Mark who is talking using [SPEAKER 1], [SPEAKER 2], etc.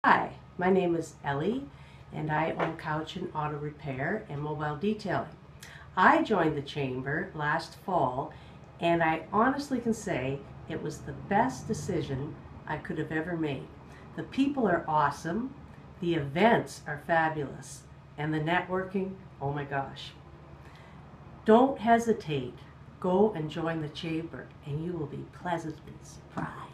[SPEAKER 1] Hi, my name is Elly and I own Cowichan Auto Repair and Mobile Detailing. I joined the chamber last fall and I honestly can say it was the best decision I could have ever made. The people are awesome, the events are fabulous, and the networking, oh my gosh. Don't hesitate. Go and join the chamber and you will be pleasantly surprised.